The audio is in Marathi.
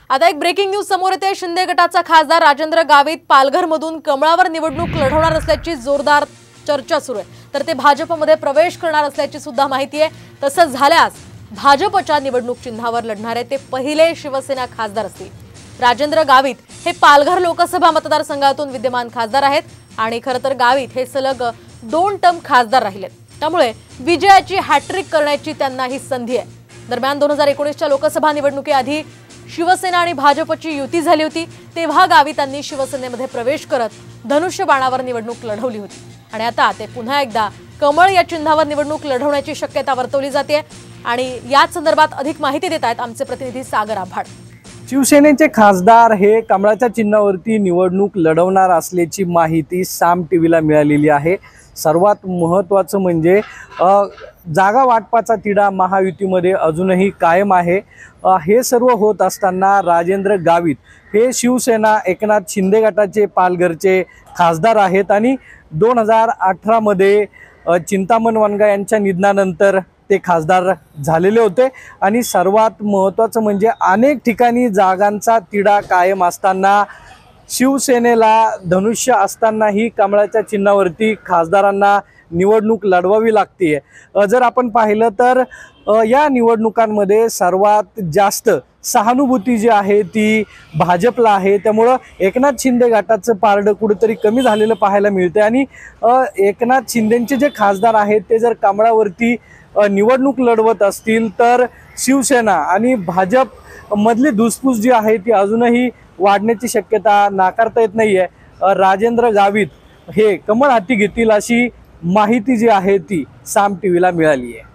आता एक ब्रेकिंग न्यूज समोर येते। शिंदे गटाचा खासदार राजेंद्र गावित पालघरमधून कमळावर निवडणूक लढवणार असल्याची जोरदार चर्चा सुरू आहे। तर ते भाजपमध्ये प्रवेश करणार असल्याची सुद्धा माहिती आहे। तसं झाल्यास भाजपच्या निवडणूक चिन्हावर लढणारे ते पहिले शिवसेना खासदार असतील। राजेंद्र गावित हे पालघर लोकसभा मतदारसंघातून विद्यमान खासदार आहेत आणि खरं तर गावित हे सलग 2 टर्म खासदार राहिलेत। त्यामुळे विजयाची हॅट्रिक करण्याची त्यांना ही संधी आहे। दरम्यान 2019च्या लोकसभा निवडणुकीआधी शिवसेना आणि भाजपची युती झाली होती। तेव्हा गावितांनी शिवसेनेमध्ये प्रवेश करत धनुष्यबाणावर निवडणूक लढवली होती आणि आता ते पुन्हा एकदा कमळ या चिन्हावर निवडणूक लढवण्याची शक्यता वर्तवली जाते। आणि याच संदर्भात अधिक माहिती देत आहेत आमचे प्रतिनिधी सागर आभाड। शिवसेनेचे खासदार हे कमळाच्या चिन्हावरती निवडणूक लढवणार असल्याची माहिती साम टीव्हीला मिळालेली आहे। सर्वात महत्त्वाचं म्हणजे जागा वाटपाचा तिढा महायुतीमध्ये अजूनही कायम आहे। हे सर्व होत असताना राजेंद्र गावित हे शिवसेना एकनाथ शिंदे गटाचे पालघरचे खासदार आहेत आणि 2018 मध्ये चिंतामण वनगा यांच्या निधनानंतर ते खासदार झालेले होते। आणि सर्वात महत्त्वाचं म्हणजे अनेक ठिकाणी जागांचा तिढा कायम असताना शिवसेनेला धनुष्य असतानाही कमळाच्या चिन्हावरती खासदारांना निवडणूक लढवावी लागते। जर आपण पाहिलं तर या निवडणुकांमध्ये सर्वात जास्त सहानुभूती जी आहे ती भाजपला आहे। त्यामुळं एकनाथ शिंदे गटाचं पारडं कुठेतरी कमी झालेलं पाहायला मिळते आणि एकनाथ शिंदेंचे जे खासदार आहेत ते जर कमळावरती निवडणूक लढवत असतील तर शिवसेना आणि भाजप मधली धुसफूस जी आहे ती अजूनही वाढण्याची शक्यता नाकारता येत नाहीये। राजेंद्र गावित हे कमळ हाती घेतील अशी माहिती जी आहे ती साम टीव्हीला मिळाली आहे।